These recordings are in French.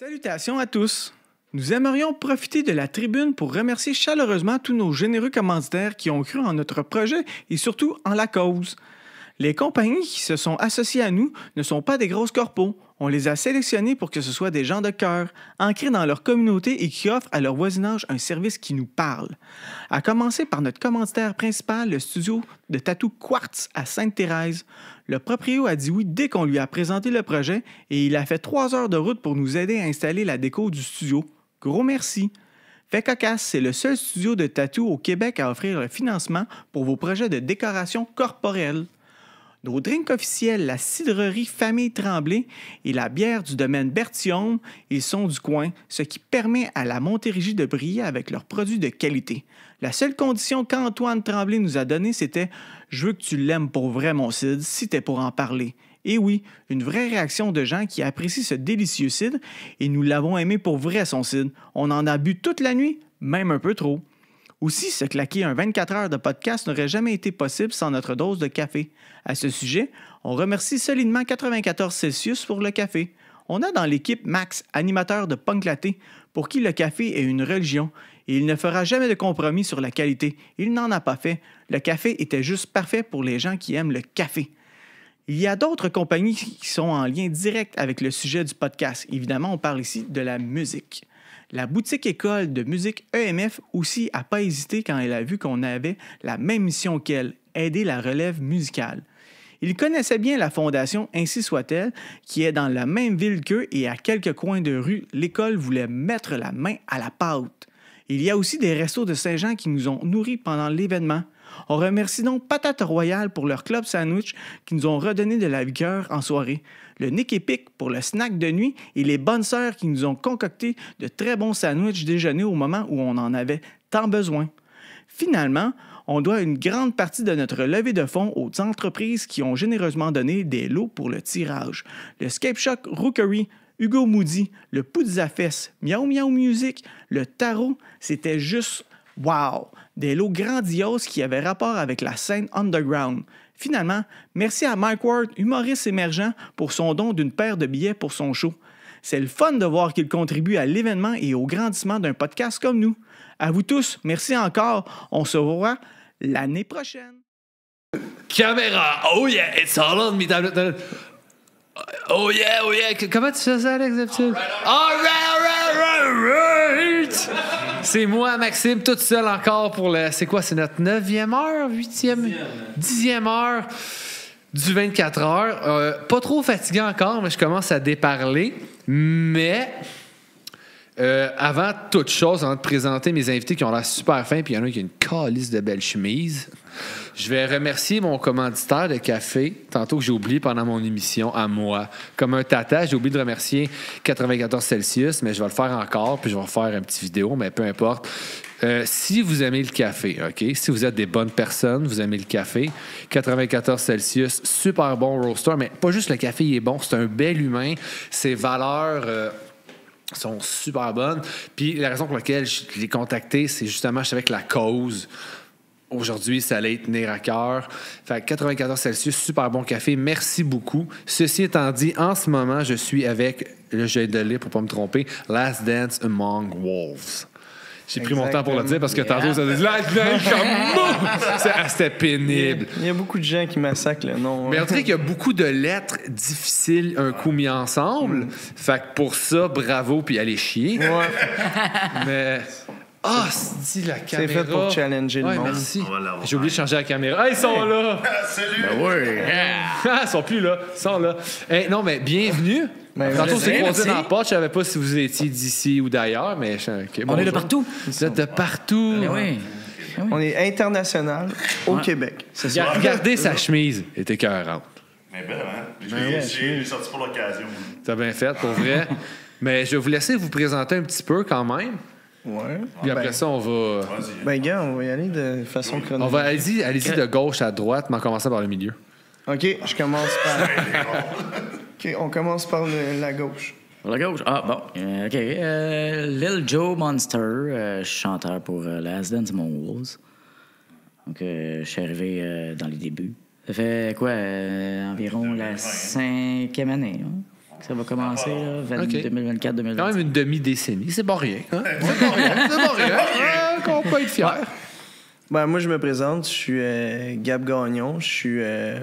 Salutations à tous! Nous aimerions profiter de la tribune pour remercier chaleureusement tous nos généreux commanditaires qui ont cru en notre projet et surtout en la cause. Les compagnies qui se sont associées à nous ne sont pas des grosses corpos. On les a sélectionnés pour que ce soit des gens de cœur, ancrés dans leur communauté et qui offrent à leur voisinage un service qui nous parle. À commencer par notre commanditaire principal, le studio de tatou Quartz à Sainte-Thérèse. Le proprio a dit oui dès qu'on lui a présenté le projet et il a fait 3 heures de route pour nous aider à installer la déco du studio. Gros merci! Fait cocasse, c'est le seul studio de tatou au Québec à offrir le financement pour vos projets de décoration corporelle. Nos drinks officiels, la cidrerie Famille Tremblay et la bière du domaine Bertillon, ils sont du coin, ce qui permet à la Montérégie de briller avec leurs produits de qualité. La seule condition qu'Antoine Tremblay nous a donnée, c'était « Je veux que tu l'aimes pour vrai, mon cidre, si t'es pour en parler ». Et oui, une vraie réaction de gens qui apprécient ce délicieux cidre et nous l'avons aimé pour vrai, son cidre. On en a bu toute la nuit, même un peu trop. Aussi, se claquer un 24 heures de podcast n'aurait jamais été possible sans notre dose de café. À ce sujet, on remercie solidement 94 Celsius pour le café. On a dans l'équipe Max, animateur de Punk Laté, pour qui le café est une religion et il ne fera jamais de compromis sur la qualité. Il n'en a pas fait. Le café était juste parfait pour les gens qui aiment le café. Il y a d'autres compagnies qui sont en lien direct avec le sujet du podcast. Évidemment, on parle ici de la musique. La boutique école de musique EMF aussi n'a pas hésité quand elle a vu qu'on avait la même mission qu'elle, aider la relève musicale. Il connaissait bien la fondation Ainsi soit-elle, qui est dans la même ville qu'eux et à quelques coins de rue, l'école voulait mettre la main à la pâte. Il y a aussi des restos de Saint-Jean qui nous ont nourris pendant l'événement. On remercie donc Patate Royale pour leur club sandwich qui nous ont redonné de la vigueur en soirée, le Nick Epic pour le snack de nuit et les bonnes sœurs qui nous ont concocté de très bons sandwichs déjeuner au moment où on en avait tant besoin. Finalement, on doit une grande partie de notre levée de fonds aux entreprises qui ont généreusement donné des lots pour le tirage. Le Scape Shock Rookery, Hugo Moody, le Poudzafest, Miaou Miaou Music, le Tarot, c'était juste wow! Des lots grandioses qui avaient rapport avec la scène underground. Finalement, merci à Mike Ward, humoriste émergent, pour son don d'une paire de billets pour son show. C'est le fun de voir qu'il contribue à l'événement et au grandissement d'un podcast comme nous. À vous tous, merci encore. On se revoit l'année prochaine. Caméra, oh yeah, it's all on me. Oh yeah, oh yeah. Comment tu fais ça, Alex, d'habitude? All right. C'est moi, Maxime, toute seule encore pour le... C'est quoi, c'est notre 9e heure? 8e? 10e heure du 24 heures. Pas trop fatigué encore, mais je commence à déparler. Mais... avant toute chose, avant de présenter mes invités qui ont l'air super fins, puis il y en a qui a une calice de belles chemises, je vais remercier mon commanditaire de café, tantôt que j'ai oublié pendant mon émission, à moi. Comme un tata, j'ai oublié de remercier 94 Celsius, mais je vais le faire encore, puis je vais refaire une petite vidéo, mais peu importe. Si vous aimez le café, OK? Si vous êtes des bonnes personnes, vous aimez le café, 94 Celsius, super bon roaster, mais pas juste le café, il est bon, c'est un bel humain, ses valeurs... sont super bonnes. Puis la raison pour laquelle je l'ai contacté, c'est justement, je savais que la cause, aujourd'hui, ça allait tenir à cœur. Fait que 94 Celsius, super bon café. Merci beaucoup. Ceci étant dit, en ce moment, je suis avec, là, je vais de lire pour ne pas me tromper, Last Dance Among Wolves. J'ai pris mon temps pour le dire parce que tantôt, ça dit Last Dance comme c'était pénible. Il y a beaucoup de gens qui massacrent le nom. Mais on dirait qu'il y a beaucoup de lettres difficiles un coup mis ensemble. Fait que pour ça, bravo, puis allez chier. Ouais. Mais... Ah, c'est la caméra. C'est fait pour challenger le monde. Merci. J'ai oublié de changer la caméra. Hey, ils sont là! Salut! Ben oui! Ils sont plus là. Ils sont là. Hey, non, mais bienvenue. Tantôt, c'est croisé dans la porte. Je ne savais pas si vous étiez d'ici ou d'ailleurs, mais... Okay, on est de partout. Vous êtes de partout. Ben oui. On est international au Québec. C'est ça. Regardez sa chemise. Elle était écœurante. Mais ben, j'ai sorti pour l'occasion. T'as bien fait, pour vrai. Mais je vais vous laisser vous présenter un petit peu quand même. Ouais. Puis après ça, on va... Ben, gars, on va y aller de façon chronologique. On va allez-y de gauche à droite, mais en commençant par le milieu. OK, je commence par... OK, on commence par la gauche. La gauche? Ah, bon. OK. Lil Joe Monster, je suis chanteur pour Last Dance Among Wolves. Donc, je suis arrivé dans les débuts. Ça fait quoi? Environ la 5e année, hein? que ça va commencer, là, OK. 2024-2025. Quand même une demi-décennie, c'est pas rien. Hein? C'est pas rien, c'est pas rien. Qu'on peut être fier. Ben, moi, je me présente. Je suis Gab Gagnon. Je suis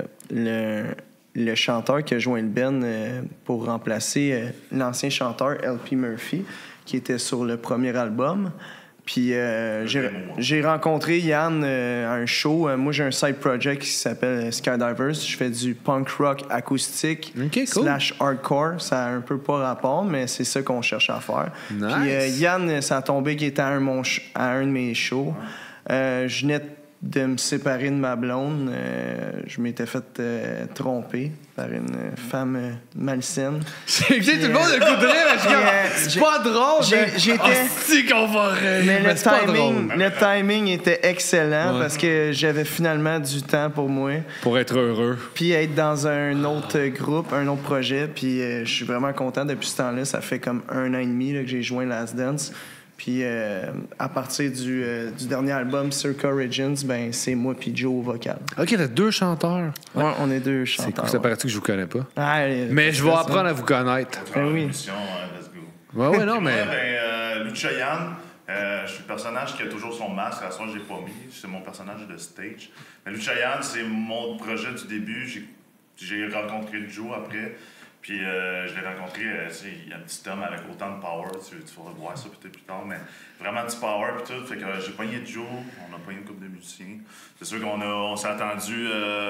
le chanteur qui a joint le band pour remplacer l'ancien chanteur LP Murphy, qui était sur le premier album. Puis j'ai rencontré Yann à un show. Moi, j'ai un side project qui s'appelle Skydivers. Je fais du punk rock acoustique / hardcore. Ça a un peu pas rapport, mais c'est ça qu'on cherche à faire. Nice. Puis Yann, ça a tombé qu'il était à un de mes shows. Je venais de me séparer de ma blonde. Je m'étais fait tromper par une femme malsaine. J'ai tout le monde a le coup de rire. C'est pas drôle. C'est qu'on va rire. Mais le le timing était excellent parce que j'avais finalement du temps pour moi. Pour être heureux. Puis être dans un autre groupe, un autre projet. Puis je suis vraiment content depuis ce temps-là. Ça fait comme 1 an et demi là, que j'ai joint Last Dance. Puis à partir du dernier album, Circa Origins, ben c'est moi puis Joe au vocal. OK, t'as 2 chanteurs. Ouais, on est 2 C'est chanteurs. cool, ça paraît-tu que je vous connais pas. Mais je vais apprendre à vous connaître. Ben oui. Let's go. Ouais, non, mais... Lucha Yan, je suis le personnage qui a toujours son masque. À la soirée, je l'ai pas mis. C'est mon personnage de stage. Mais Lucha Yan, c'est mon projet du début. J'ai rencontré Joe après. Puis je l'ai rencontré, il y a un petit homme avec autant de power, tu vas voir ça peut-être plus tard, mais vraiment du power puis tout. Fait que j'ai pogné Joe, on a pogné une couple de musiciens. C'est sûr on s'est attendu,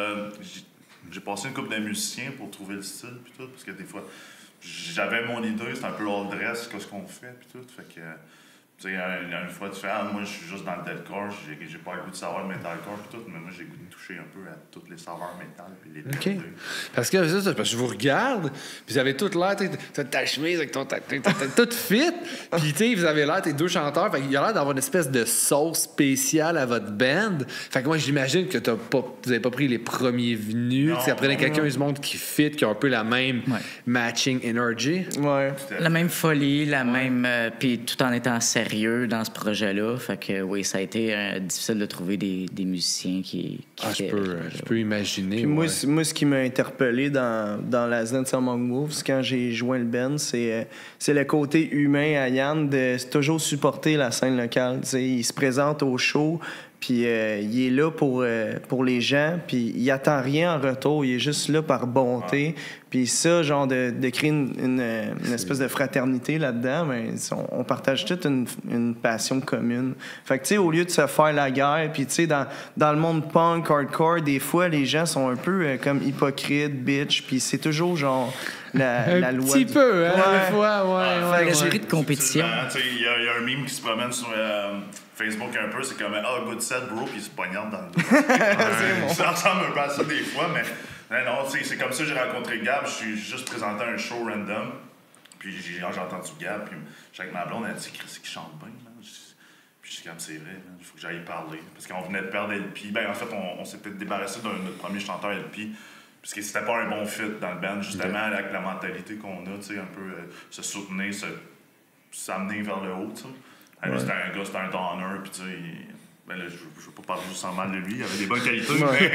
j'ai passé une couple de musiciens pour trouver le style puis tout, parce que des fois, j'avais mon idée, c'est un peu all dress, ce qu'on fait puis tout. Fait que, tu sais, une fois, tu fais, moi, je suis juste dans le deathcore, j'ai pas le goût de savoir le metalcore et tout, mais moi, j'ai le goût de toucher un peu à toutes les saveurs métal puis les OK. Parce que je vous regarde, puis vous avez toute l'air, t'as ta chemise avec t'as tout fit, puis tu sais, vous avez l'air, t'es 2 chanteurs, fait qu'il y a l'air d'avoir une espèce de sauce spéciale à votre band. Fait que moi, j'imagine que vous avez pas pris les premiers venus, que ça prenait quelqu'un du monde qui fit, qui a un peu la même matching energy. Ouais. La même folie, la même... puis tout en étant sérieux dans ce projet-là. Fait que oui, ça a été difficile de trouver des musiciens qui je peux imaginer. Puis moi, ce qui m'a interpellé dans Last Dance Among Wolves, quand j'ai joint le band, c'est le côté humain à Yann de toujours supporter la scène locale. T'sais, il se présente au show, puis il est là pour les gens, puis il attend rien en retour. Il est juste là par bonté. Puis ça, genre de créer une espèce de fraternité là-dedans, ben, on partage toute une passion commune. Fait que, tu sais, au lieu de se faire la guerre, puis tu sais, dans le monde punk, hardcore, des fois, les gens sont un peu comme hypocrites, bitch, puis c'est toujours genre la loi... Un petit peu, hein, des fois, ouais. L'esprit de compétition. Il y a un meme qui se promène sur Facebook un peu, c'est comme « good set, bro », puis il se poignarde dans le dos. Ça ressemble un peu à ça des fois, mais non, c'est comme ça que j'ai rencontré Gab. Je suis juste présenté un show random, puis j'ai entendu Gab, puis avec ma blonde, elle dit « Chris, qui chante bien, là. » Puis je suis comme « C'est vrai, il faut que j'aille parler. » Parce qu'on venait de perdre LP. Ben, en fait, on s'est peut-être débarrassé de notre premier chanteur LP, parce que c'était pas un bon fit dans le band, justement, avec la mentalité qu'on a, tu sais, un peu se soutenir, s'amener vers le haut, tu sais. C'était un gars, c'était un downer, puis tu sais, ben là, je veux pas parler juste en mal de lui, il avait des bonnes qualités,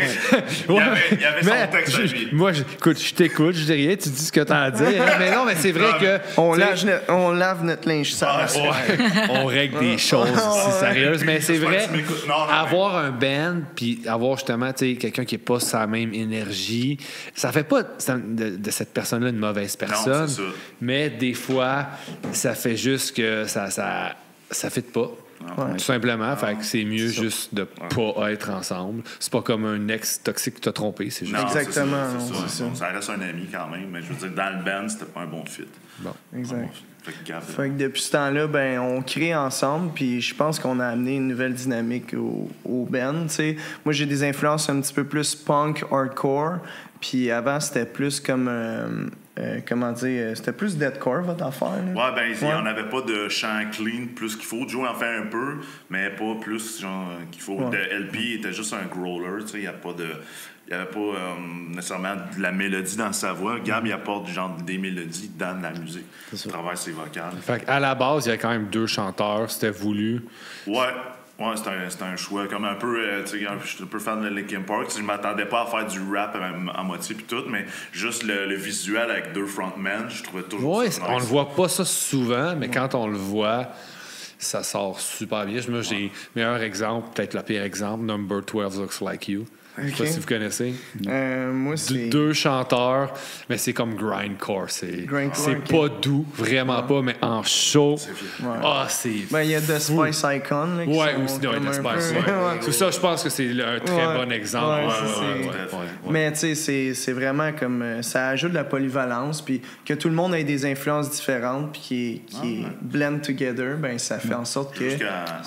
mais il avait son texte à lui. Moi, écoute, je t'écoute, je dis rien, tu dis ce que t'as à dire, hein, mais non, mais c'est vrai que... On lave notre linge sale. On règle des choses ici sérieuses, mais c'est vrai, avoir un band, puis avoir justement, tu sais, quelqu'un qui n'est pas sa même énergie, ça fait pas de cette personne-là une mauvaise personne, non, c'est ça. Mais des fois, ça fait juste que ça fit pas. Tout simplement, fait que c'est mieux juste de pas être ensemble. C'est pas comme un ex toxique qui t'a trompé, c'est juste... Non, exactement, c'est ça. Ça reste un ami quand même, mais je veux dire, dans le band, c'était pas un bon fit. Bon. Exact. Fait que depuis ce temps-là, ben, on crée ensemble, puis je pense qu'on a amené une nouvelle dynamique au band. T'sais. Moi, j'ai des influences un petit peu plus punk, hardcore, puis avant, c'était plus comme... comment dire, c'était plus deathcore votre affaire. Là. Ouais, ben, il n'y en avait pas de chant clean plus qu'il faut. Joe en fait un peu, mais pas plus genre qu'il faut. Ouais. Le LP était juste un growler, tu sais, il n'y avait pas nécessairement de la mélodie dans sa voix. Gab, il apporte genre des mélodies dans la musique, à travers ses vocales. Fait qu'à la base, il y avait quand même 2 chanteurs, c'était voulu. Ouais. Ouais, c'est un choix. Comme un peu, tu sais, je suis un peu fan de Linkin Park. Je m'attendais pas à faire du rap à moitié puis tout, mais juste le visuel avec 2 frontmen, je trouvais toujours Ouais, ça on nice. le voit pas ça souvent, mais quand on le voit, ça sort super bien. Moi, j'ai meilleur exemple, peut-être le pire exemple, Number 12 Looks Like You. Je sais pas si vous connaissez. Moi, c'est... 2 chanteurs, mais c'est comme grindcore. C'est Grindcore, pas doux, vraiment pas, mais en show. C'est. Ben, il y a The Spice Icon. Là, qui Ouais, sont aussi, comme The un Spice. peu- Ouais. C'est ça, je pense que c'est un très bon exemple. Ouais, Ouais. Mais tu sais, c'est vraiment comme... ça ajoute de la polyvalence, puis que tout le monde ait des influences différentes, puis qui blend together, ben ça fait en sorte que...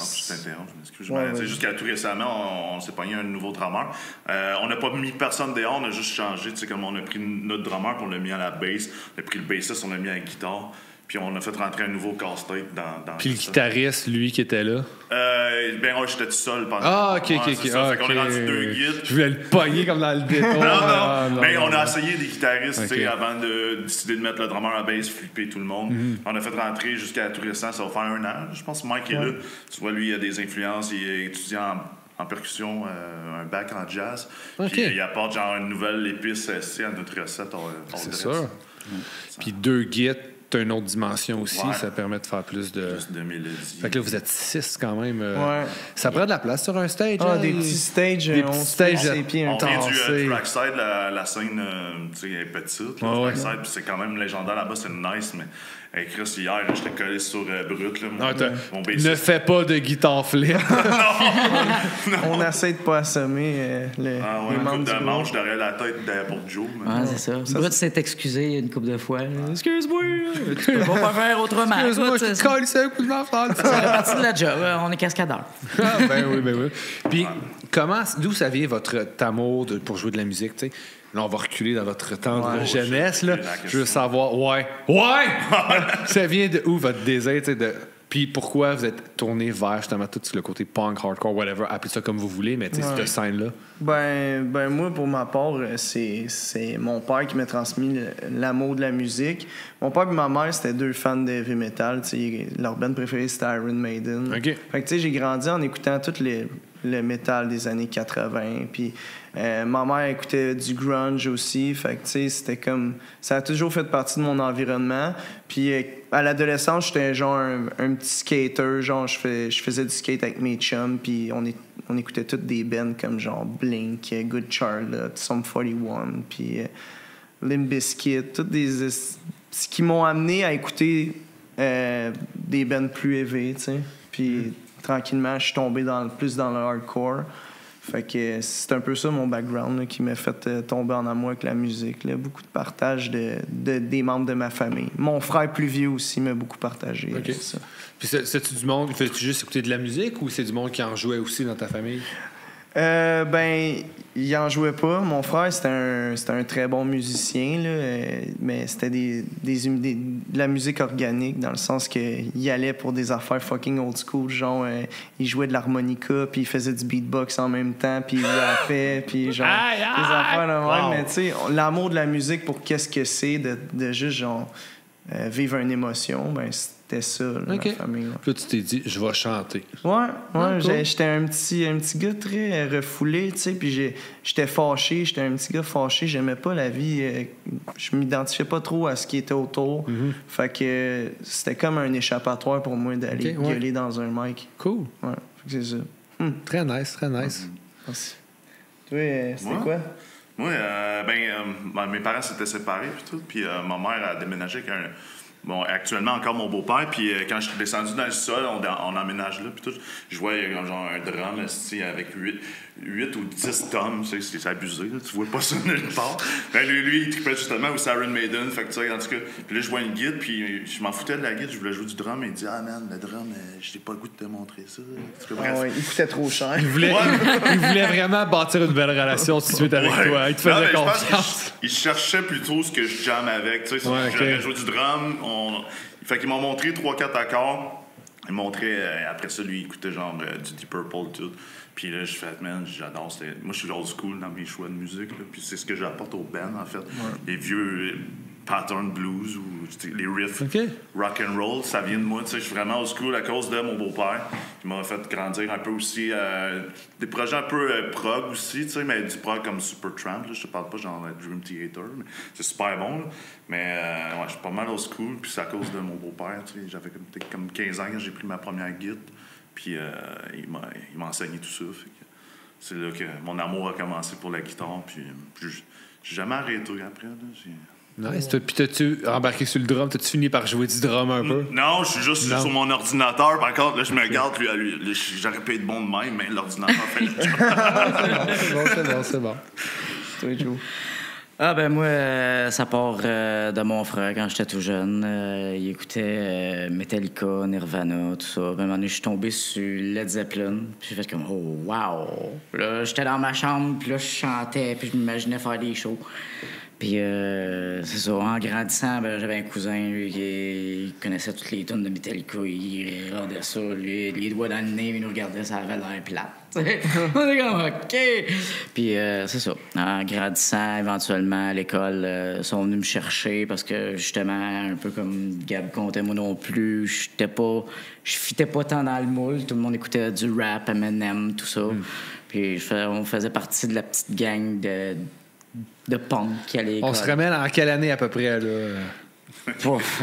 Jusqu'à tout récemment, on s'est pogné un nouveau drummer. On n'a pas mis personne dehors, on a juste changé. Tu sais, comme on a pris notre drummer, puis on l'a mis à la bass. On a pris le bassiste, on l'a mis à la guitare. Puis on a fait rentrer un nouveau casse-tête dans Puis le guitariste, lui, qui était là. J'étais tout seul pendant. Ah, ok. Fait qu'on a rendu 2 guides. Je voulais le pogner comme dans le dépôt. non. Mais on a essayé des guitaristes, tu sais, avant de décider de mettre le drummer à bass, flipper tout le monde. On a fait rentrer jusqu'à tout récent, ça va faire 1 an. Je pense que Mike est là. Tu vois, lui, il a des influences, il est étudiant en percussion, un bac en jazz. Puis il apporte genre une nouvelle épice à notre recette. C'est sûr. Puis 2 guides. T'as une autre dimension aussi, ça permet de faire plus de mélodie. Fait que là, vous êtes 6 quand même. Ça prend de la place sur un stage. Des petits stages. Des petits stages. On vient du trackside, la scène est petite. Trackside, puis c'est quand même légendaire là-bas, c'est nice, mais Chris, hier, j'étais collé sur Brut. Là, mon ne fais pas de guitare flip. non. On essaie de pas assommer les membres du manche derrière la tête pour Joe. C'est ça. Brut s'est excusé une couple de fois. Excuse-moi. Tu peux pas faire autrement. Excuse-moi, je te colle ça, coup de ma frère. Ça fait partie de la job. On est cascadeurs. Ben oui. Puis, d'où ça vient votre amour pour jouer de la musique, tu sais? Là, on va reculer dans votre tendre jeunesse. Là. Je veux savoir, ça vient de où votre désir, tu sais, puis pourquoi vous êtes tourné vers justement tout le côté punk, hardcore, whatever, appelez ça comme vous voulez, mais tu sais, cette scène-là? Ben moi, pour ma part, c'est mon père qui m'a transmis l'amour de la musique. Mon père et ma mère, c'était 2 fans de heavy metal. Leur band préférée, c'était Iron Maiden. Okay. Fait que tu sais, j'ai grandi en écoutant tout le métal des années 80. Puis ma mère écoutait du grunge aussi. Fait que tu sais, c'était comme... Ça a toujours fait partie de mon environnement. Puis à l'adolescence, j'étais genre un petit skater. Genre, je faisais du skate avec mes chums. Puis on écoutait toutes des bands comme genre Blink, Good Charlotte, Sum 41, puis Limp Bizkit, toutes des... ce qui m'ont amené à écouter des bands plus élevés, tu sais. Puis tranquillement, je suis tombé plus dans le hardcore. Fait que c'est un peu ça mon background là, qui m'a fait tomber en amour avec la musique. Là. Beaucoup de partage des membres de ma famille. Mon frère plus vieux aussi m'a beaucoup partagé. Ça. Puis c'est-tu du monde, fais-tu juste écouter de la musique ou c'est du monde qui en jouait aussi dans ta famille? Il en jouait pas. Mon frère, c'était un très bon musicien, là, mais c'était de la musique organique, dans le sens qu'il allait pour des affaires fucking old school, genre il jouait de l'harmonica, puis il faisait du beatbox en même temps, puis il rappait, puis genre des affaires de même. Mais tu sais, l'amour de la musique pour qu'est-ce que c'est de juste genre vivre une émotion, ben c'était ça, là, ma famille. Là. Puis là, tu t'es dit, je vais chanter. Ouais, cool. J'étais un petit gars très refoulé, tu sais, puis j'étais fâché, j'étais un petit gars fâché, j'aimais pas la vie, je m'identifiais pas trop à ce qui était autour. Fait que c'était comme un échappatoire pour moi d'aller gueuler dans un mic. Cool. Ouais, c'est ça. Très nice, très nice. Merci. Toi, c'était quoi? Moi, mes parents s'étaient séparés, puis ma mère a déménagé avec actuellement encore mon beau-père, puis quand je suis descendu dans le sol, on emménage là, puis tout, je vois genre un drum avec 8 ou 10 tomes, c'est abusé, là, tu vois pas ça nulle part. Lui, il trippait justement au Iron Maiden, fait que tu sais, en tout cas, puis là, je vois une guide, puis je m'en foutais de la guide, je voulais jouer du drum, et il dit « Ah man, le drum, j'ai pas le goût de te montrer ça. » Il coûtait trop cher. Il voulait vraiment bâtir une belle relation tout de suite avec toi, il te faisait confiance. Il cherchait plutôt ce que je jamme avec, tu sais, si j'aurais joué du drum, fait qu'ils m'ont montré 3-4 accords. Ils montrait après ça, lui, il écoutait genre du Deep Purple, tout. Puis là, je fais, man, j'adore. Moi, je suis old school dans mes choix de musique, là. Puis c'est ce que j'apporte au band, en fait. Les vieux pattern blues ou les riffs OK. rock and roll, ça vient de moi. Je suis vraiment old school à cause de mon beau-père. Il m'a fait grandir un peu aussi. Des projets un peu prog aussi, mais du prog comme Supertramp. Là, je te parle pas genre Dream Theater, mais c'est super bon. Là. Mais ouais, je suis pas mal old school, puis c'est à cause de mon beau-père. J'avais peut-être comme 15 ans quand j'ai pris ma première guitare, puis il m'a enseigné tout ça. Fait que c'est là que mon amour a commencé pour la guitare, puis j'ai jamais arrêté après. Là, Nice. Puis t'as-tu embarqué sur le drum? T'as-tu fini par jouer du drum un peu? Non, je suis juste sur mon ordinateur. Par contre, là, je me garde. J'aurais pu être bon de même, mais l'ordinateur fait le job. C'est bon. Toi, Joe. Ah ben moi, ça part de mon frère quand j'étais tout jeune. Il écoutait Metallica, Nirvana, tout ça. À un moment donné, je suis tombé sur Led Zeppelin. Puis j'ai fait comme « Oh, wow! » Là, j'étais dans ma chambre, puis là, je chantais, puis je m'imaginais faire des shows. Puis c'est ça, en grandissant, ben, j'avais un cousin, lui, qui connaissait toutes les tonnes de Metallica. Il regardait ça, lui, les doigts dans le nez, il nous regardait, ça avait l'air plate. On est comme, OK! Puis c'est ça. En grandissant, éventuellement, à l'école, ils sont venus me chercher parce que, justement, un peu comme Gab comptait, moi non plus, je fitais pas tant dans le moule. Tout le monde écoutait du rap, Eminem, tout ça. Puis on faisait partie de la petite gang de punk qui allait à l'école. On se ramène en quelle année à peu près, là? Pouf,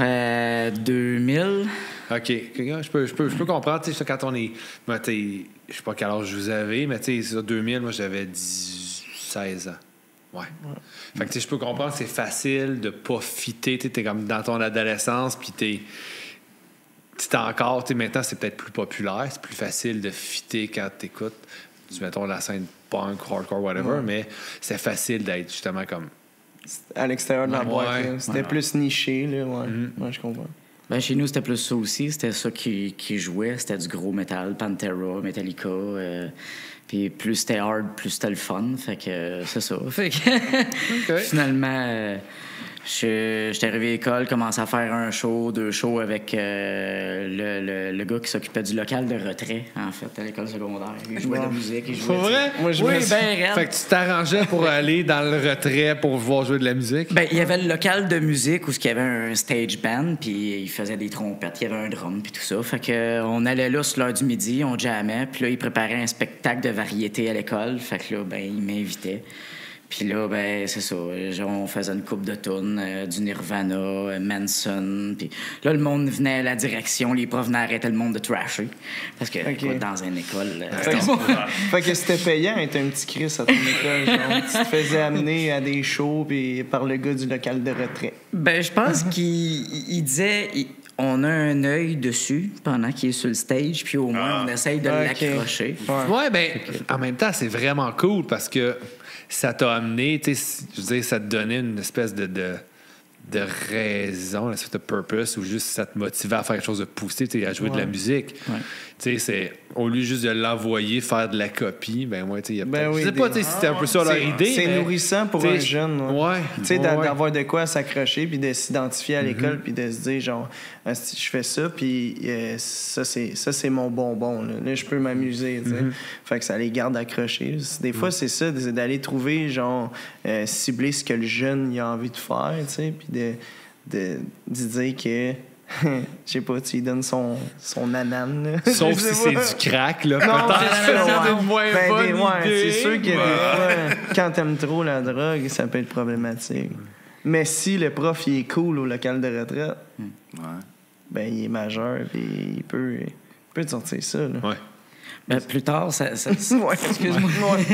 2000. OK. Je peux comprendre, tu sais, quand on est... Ben, je sais pas quel âge vous avez, mais tu sais, 2000, moi, j'avais 16 ans. Ouais. Fait que, tu sais, je peux comprendre que c'est facile de pas fitter. Tu es comme dans ton adolescence, puis t'es encore... Tu sais, maintenant, c'est peut-être plus populaire. C'est plus facile de fitter quand t'écoutes, mettons, la scène punk, hardcore, whatever, mais c'est facile d'être justement comme... À l'extérieur de la boîte. Ouais. Là. C'était plus niché, là. Ouais. Ouais, je comprends. Ben, chez nous, c'était plus ça aussi. C'était ça qui jouait. C'était du gros métal, Pantera, Metallica. Puis plus c'était hard, plus c'était le fun. Fait que c'est ça. Fait que finalement, j'étais arrivé à l'école, commencé à faire 2 shows avec le gars qui s'occupait du local de retrait, en fait, à l'école secondaire. Il jouait de la musique. Il jouait vrai? Moi, je oui, me suis- ben raide. Fait que tu t'arrangeais pour aller dans le retrait pour voir jouer de la musique? Ben, il y avait le local de musique où il y avait un stage band, puis il faisait des trompettes, il y avait un drum, puis tout ça. Fait que on allait là sur l'heure du midi, on jammait, puis là, il préparait un spectacle de variété à l'école. Fait que là, ben, il m'invitait. Puis là, ben, c'est ça. On faisait une coupe de tunes, du Nirvana, Manson. Puis là, le monde venait à la direction, les profs venaient arrêter le monde de trasher. Parce que, écoute, dans une école. Fait que c'était payant être un petit Chris à ton école. Genre, tu te faisais amener à des shows puis par le gars du local de retrait. Ben, je pense qu'il disait. On a un œil dessus pendant qu'il est sur le stage, puis au moins, on essaye de l'accrocher. Ouais, ben, en même temps, c'est vraiment cool parce que ça t'a amené, tu sais, je veux dire, ça te donnait une espèce de raison, une espèce de purpose, ou juste ça te motivait à faire quelque chose de poussé, tu sais, à jouer de la musique. Ouais. Tu sais, c'est au lieu juste de l'envoyer faire de la copie, ben ouais, tu sais, il y a Ben oui, je sais pas, tu sais, si c'était un peu ça leur idée. C'est mais, nourrissant pour tu sais, un jeune. Ouais. Tu sais, ouais. d'avoir de quoi s'accrocher puis de s'identifier à l'école puis de se dire, genre, ah, si je fais ça, puis ça, c'est mon bonbon. Là, je peux m'amuser, tu sais. Fait que ça les garde accrochés. Des fois, c'est ça, d'aller trouver, genre, cibler ce que le jeune il a envie de faire, tu sais, puis de dire que... Je sais pas, tu lui donnes son anane. Là. Sauf Je sais si c'est pas. du crack, là. Non, Peut-être c'est que ça, c'est ouais. une moins Ben, bonne idée. c'est sûr que des fois, quand t'aimes trop la drogue, ça peut être problématique. Mais si le prof il est cool au local de retraite, ben il est majeur et il peut te sortir ça. Là. Ouais. Ben, plus tard, ça Ouais, excuse-moi.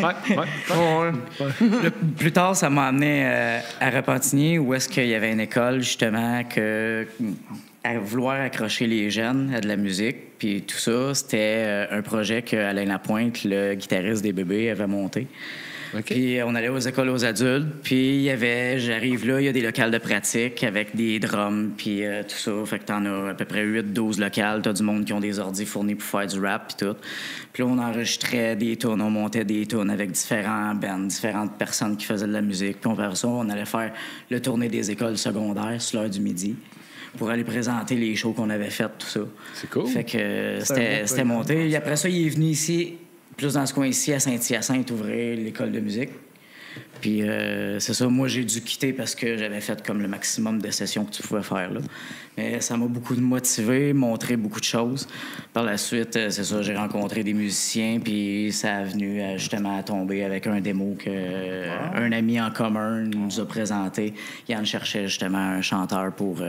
plus tard, ça m'a amené à Repentigny, où est-ce qu'il y avait une école, justement, à vouloir accrocher les jeunes à de la musique. Puis tout ça, c'était un projet que Alain Lapointe, le guitariste des Bébés, avait monté. Okay. Puis on allait aux écoles aux adultes, puis j'arrive là, il y a des locales de pratique avec des drums, puis tout ça. Fait que t'en as à peu près 8-12 locales. T'as du monde qui ont des ordis fournis pour faire du rap, puis tout. Puis là, on enregistrait des tunes, on montait des tunes avec différents bands, différentes personnes qui faisaient de la musique. Puis on faisait ça, on allait faire le tournée des écoles secondaires sur l'heure du midi pour aller présenter les shows qu'on avait faites, tout ça. C'est cool. Fait que c'était monté. Et après ça, il est venu ici, plus dans ce coin-ci, à Saint-Hyacinthe, ouvrir l'école de musique. Puis c'est ça, moi j'ai dû quitter parce que j'avais fait comme le maximum de sessions que tu pouvais faire là. Mais ça m'a beaucoup motivé, montré beaucoup de choses. Par la suite, c'est ça, j'ai rencontré des musiciens, puis ça a venu justement à tomber avec un démo que un ami en commun nous a présenté. Yann cherchait justement un chanteur pour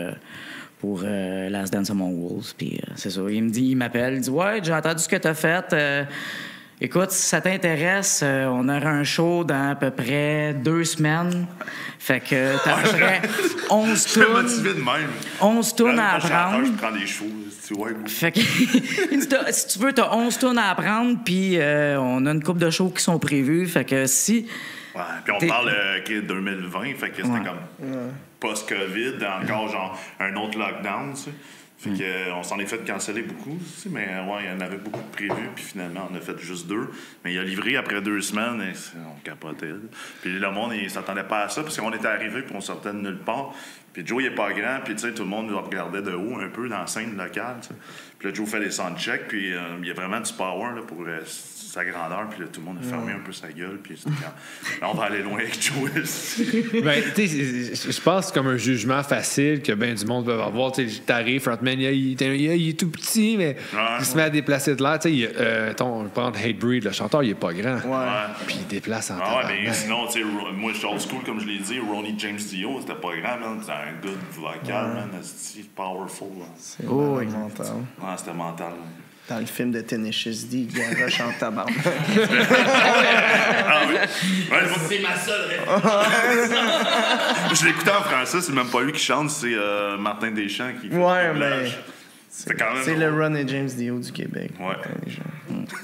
Last Dance Among Wolves. Puis c'est ça, il m'appelle, il dit « Ouais, j'ai entendu ce que t'as fait. Écoute, si ça t'intéresse, on aura un show dans à peu près 2 semaines. Fait que t'arriverais 11 Je suis tunes. motivé de même. 11 tunes à Quand je suis chanteur, apprendre. je prends des shows. Tu vois, Fait que, il dit, si tu veux, t'as 11 tunes à apprendre, puis on a une couple de shows qui sont prévus. Fait que si... Ouais, puis on parle de 2020, fait que c'était comme post-COVID, encore genre un autre lockdown, tu sais. Fait que, on s'en est fait canceller beaucoup aussi, mais ouais, il y en avait beaucoup de prévus, puis finalement, on a fait juste 2. Mais il a livré après 2 semaines, et on capotait. Là. Puis le monde, il s'attendait pas à ça, parce qu'on était arrivé, puis on sortait de nulle part. Puis Joe, il est pas grand, puis tu sais, tout le monde nous regardait de haut un peu dans la scène locale, tu sais. Puis là, Joe fait des soundchecks, puis il y a vraiment du power là, pour sa grandeur, puis là, tout le monde a fermé un peu sa gueule, puis c'était là, on va aller loin avec Joe. Ben, tu sais, je pense que c'est comme un jugement facile que ben du monde peut avoir. Tu sais, t'arrives, frontman, il est tout petit, mais il se met à déplacer de l'air. Tu sais, on prend Hatebreed, le chanteur, il est pas grand. Puis il déplace en Ah ouais, tabarnak. mais sinon, tu sais, moi, je suis old school, comme je l'ai dit, Ronnie James Dio, c'était pas grand, man. C'était un good vocal, man. C'était powerful, là. C'est mental. Ouais, c'était mental, là. Dans le film de Tenacious D, il garoche en tabarnak. Ah oui? Ouais, C'est ma seule réponse. je l'écoutais en français, c'est même pas lui qui chante, c'est Martin Deschamps qui fait Ouais, le doublage. mais C'est quand même c'est drôle. le Ron et James Dio du Québec. Ouais.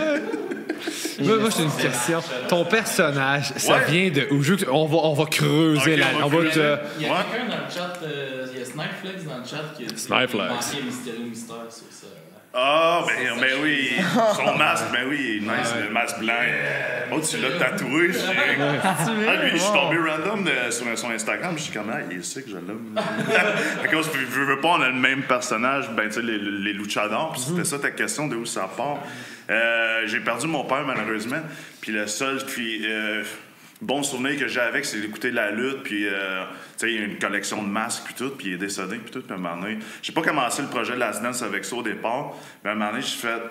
Moi, j'ai une question. Ton personnage, ça Ouais. vient de où? On va creuser Ok, là. on On va va creuser. Il y a Ouais. quelqu'un dans le chat, il y a Snipeflex dans le chat qui a dit Snipeflex. qu'il manquait Mysterio Mystère sur ça. Ah, ben oui. Son masque, ben oui, il est nice, le masque blanc. Oh, tu l'as tatoué. Ah, lui, je suis tombé random sur son Instagram. Je suis comme, il est sick, je l'aime. Fait que, je veux pas, on a le même personnage, ben, tu sais, les luchadors. Puis c'était ça ta question, de où ça part. J'ai perdu mon père, malheureusement. Puis le seul, bon souvenir que j'ai avec, c'est d'écouter la lutte, puis, tu sais, il y a une collection de masques, puis tout, puis il est décédé, puis tout, puis à un moment donné, j'ai pas commencé le projet de Last Dance avec ça au départ, mais à un moment donné, j'ai fait,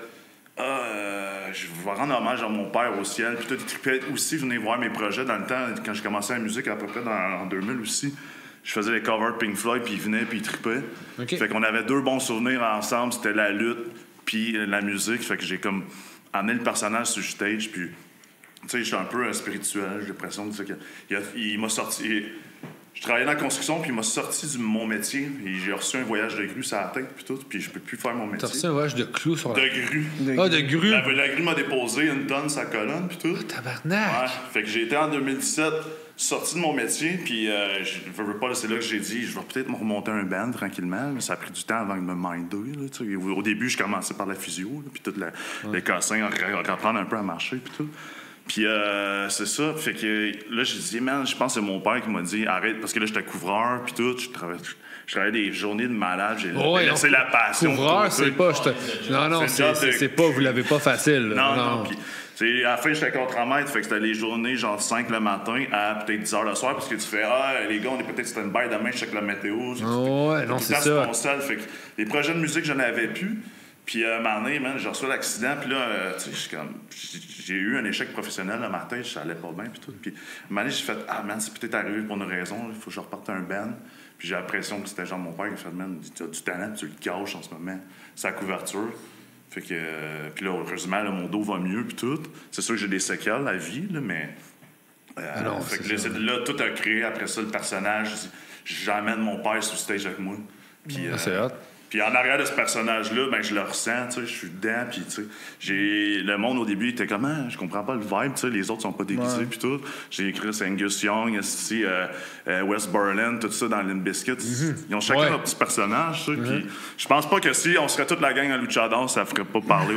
je vais rendre hommage à mon père au ciel, puis tout, il trippait aussi, venir voir mes projets dans le temps, quand j'ai commencé la musique, à peu près en 2000 aussi, je faisais les covers de Pink Floyd, puis il venait, puis il trippait. Okay. Fait qu'on avait 2 bons souvenirs ensemble, c'était la lutte, puis la musique, fait que j'ai comme amené le personnage sur le stage, puis... Tu sais, je suis un peu spirituel, j'ai l'impression il m'a sorti... Je travaillais dans la construction, puis il m'a sorti de mon métier. Et j'ai reçu un voyage de grue sur la tête, puis tout, puis je peux plus faire mon métier. T'as reçu un voyage de clous sur la... De grue. Ah, de grue. La grue m'a déposé 1 tonne sa colonne, puis tout. Tabarnak. Ouais. Fait que j'ai été en 2017 sorti de mon métier, puis je veux pas, c'est là que j'ai dit, je vais peut-être me remonter un band tranquillement, mais ça a pris du temps avant de me minder. Là, tu sais. Au début, je commençais par la physio, là, puis tout les cassins, reprendre un peu à marcher, puis tout. Puis c'est ça, fait que là, j'ai dit, man, je pense que c'est mon père qui m'a dit, arrête, parce que là, j'étais couvreur, puis tout, je travaillais des journées de malade, j'ai laissé la passion. Couvreur, tout, c'est pas... Non, c'est pas... Vous l'avez pas facile. Là. Non. Puis, à la fin, j'étais contre-maître, fait que c'était les journées, genre 5 le matin à peut-être 10 h le soir, parce que tu fais, les gars, on est peut-être stand-by, demain, je check la météo. Ouais, non, c'est ça. Ton sel, fait que les projets de musique, je n'avais plus. Puis, à un moment donné, man, j'ai reçu l'accident, puis là, tu sais, j'ai eu un échec professionnel dans ma tête, ça allait pas bien, puis tout. Puis, à un moment donné, j'ai fait, man, c'est peut-être arrivé pour une raison, il faut que je reparte un band. Puis, j'ai l'impression que c'était genre mon père qui a fait, man, tu as du talent, tu le caches en ce moment, sa couverture. Fait que, puis là, heureusement, là, mon dos va mieux, puis tout. C'est sûr que j'ai des séquelles à vie, là, mais. non, fait que là, tout a créé après ça le personnage. J'emmène mon père sur le stage avec moi. Puis, c'est hot. Puis en arrière de ce personnage-là, ben, je le ressens, tu sais, je suis dedans, puis tu sais, le monde au début était comme, je comprends pas le vibe, tu sais, les autres sont pas déguisés, puis tout. J'ai écrit Angus Young, ici, Wes Borland, tout ça dans Limp Bizkit. Ils ont chacun leur petit personnage, tu sais, puis je pense pas que si on serait toute la gang à Luchador, ça ferait pas parler